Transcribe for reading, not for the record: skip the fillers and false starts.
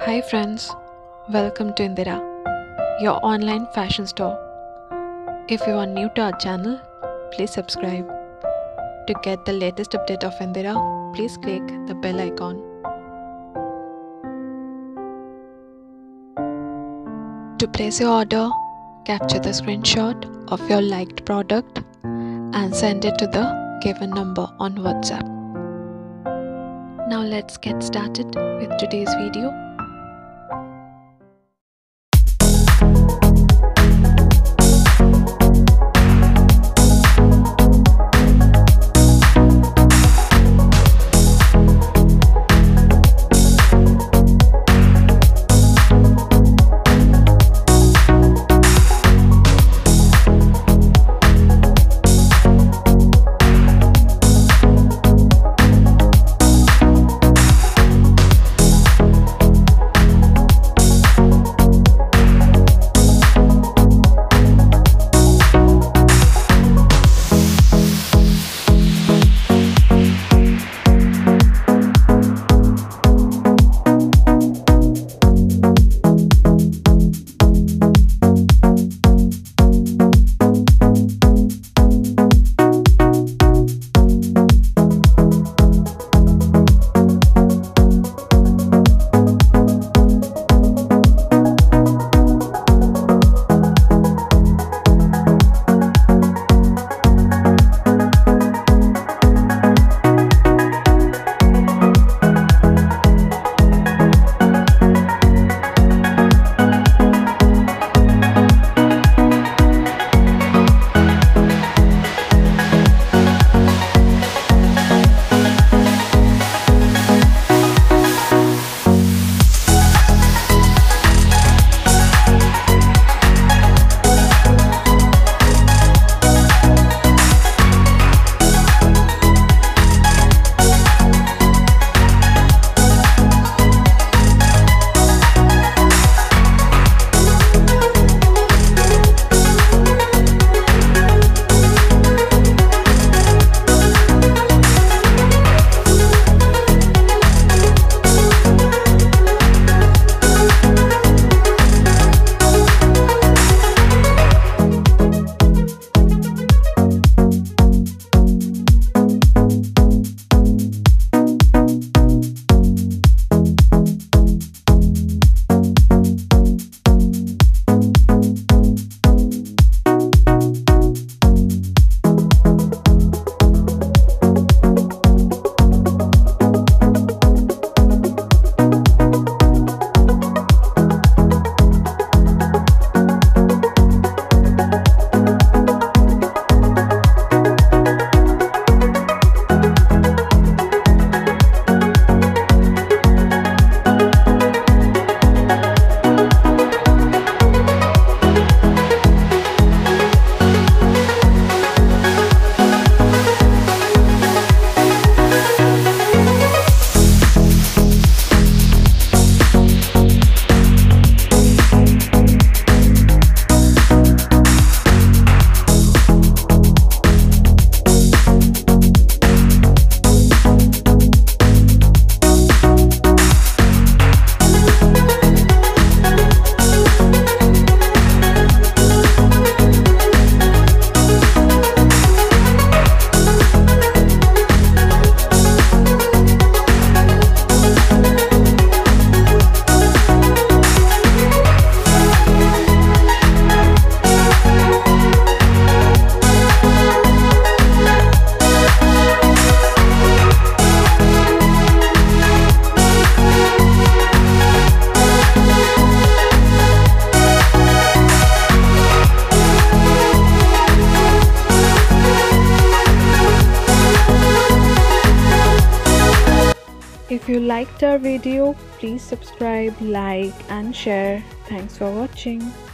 Hi friends, welcome to Indira, your online fashion store. If you are new to our channel, please subscribe. To get the latest update of Indira, please click the bell icon. To place your order, capture the screenshot of your liked product and send it to the given number on WhatsApp. Now let's get started with today's video. If you liked our video, please subscribe, like and share. Thanks for watching.